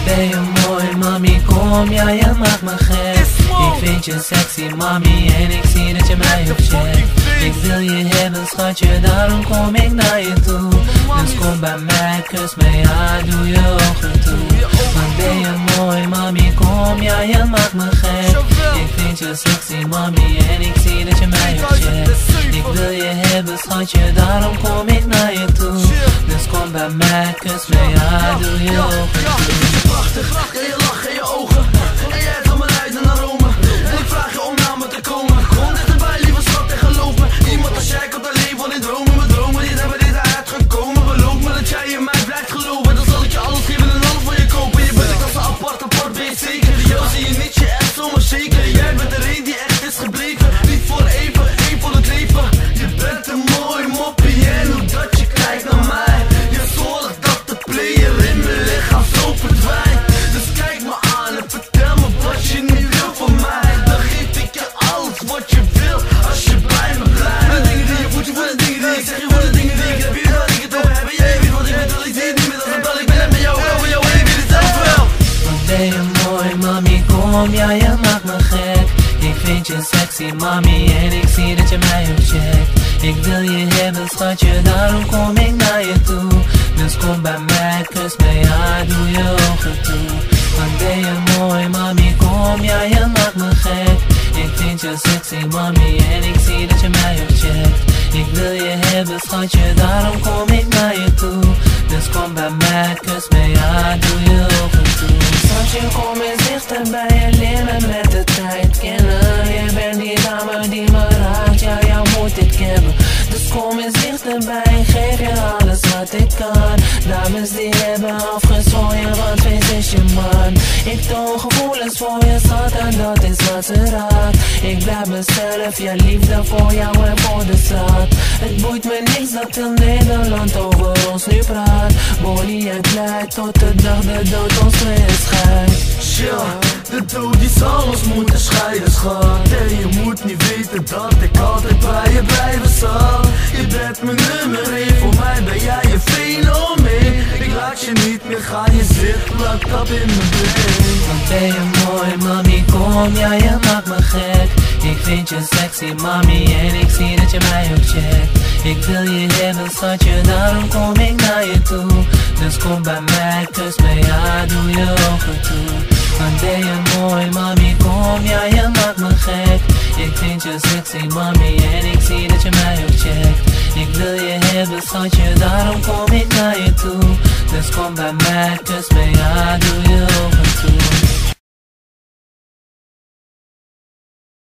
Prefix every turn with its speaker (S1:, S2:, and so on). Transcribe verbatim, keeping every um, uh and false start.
S1: ben je mooi, mami, kom, ja, je maakt me gek. Ik vind je sexy, mami, en ik zie dat je mij opcheckt. Ik wil je hebben, schatje, daarom kom ik naar je toe. Dus kom bij mij, kus me, ja, doe je ogen toe. Wat ben je mooi, mami, kom, ja, je maakt me gek. Ik vind je sexy, mami, en ik zie dat je mij opcheckt. Ik wil je hebben, schatje, daarom kom ik naar je toe. Dus kom bij mij, kus me, ja, doe je ogen toe.
S2: Prachtig, en je lach en je ogen. En jij van mijn uit naar Rome. En ik vraag je om naar me te komen. Kom dichterbij, lieve schat, en geloof me. Iemand als jij komt alleen van in dromen. Mijn dromen, die hebben dit uitgekomen. Beloof me dat jij in mij blijft geloven. Dan zal ik je alles geven en alles voor je kopen. Je bent ik als een apart, apart, ben je zeker. Jou zie je niet, je echt zomaar zeker. Jij bent er een die echt is gebleven. Niet voor even, één voor het leven. Je bent een mooi moppie en hoe dat je kijkt naar mij. Je zorgt dat de player in mijn lichaam zo verdwijnt. Dus kijk me aan en vertel me wat je niet wil van mij. Dan geef ik je alles wat je wil, als je bij me blijft. Voor de dingen die je voelt, je voor de dingen die ik zeg, je voor de dingen die ik heb. Je wil dat ik het over heb en jij weet wat ik bedoel. Ik zie het niet meer als een bel, ik ben net met jou, over jou en ik weet het zelf wel.
S1: Wat ben je mooi, mami, kom, ja, je maakt me gek. Ik vind je sexy, mami, en ik zie dat je mij opcheckt. Ik wil je hebben, schatje, daarom kom ik naar je toe. Dus kom bij mij, kus me, ja, doe je ogen toe. Wat ben je mooi, mami, kom, ja, je maakt me gek. Ik vind je sexy, mami, en ik zie dat je mij opcheckt. Ik wil je hebben, schatje, daarom kom ik naar je toe. Dus kom bij mij, kus me, ja, doe je ogen toe. Schatje, kom eens dichterbij en leer me met de tijd kennen. Je bent die dame die me raakt, ja, jou moet ik hebben. Dus kom eens dichterbij, geef je alles wat ik kan. Dames die hebben afgezwaaid, want wees is je man. Ik toon gevoelens voor je schat en dat is wat ze raakt. Ik blijf mezelf, ja, liefde voor jou en voor de stad. Het boeit me niks dat heel Nederland over ons nu praat. Bonnie en Clyde tot de dag de dood ons weer scheidt.
S2: Ja, de dood die zal ons moeten scheiden, schat. En je moet niet weten dat ik altijd bij je blijven zal. Je bent mijn nummer één, voor mij ben jij een fenomeen. Ik laat je niet meer gaan, je zit plakt op in mijn brein.
S1: Wat ben je mooi, mami, kom, ja, je maakt me gek. Ik vind je sexy, mami, en ik zie dat je mij opcheckt. Ik wil je hebben, schatje, daarom kom ik naar je toe. Dus kom bij mij, kus me, ja, doe je ogen toe. Wat ben je mooi, mami, kom, ja, je maakt me gek. Ik vind je sexy, mami, en ik zie dat je mij opcheckt. Ik wil je hebben, schatje, daarom kom ik naar je toe. Dus kom bij mij, kus me, ja,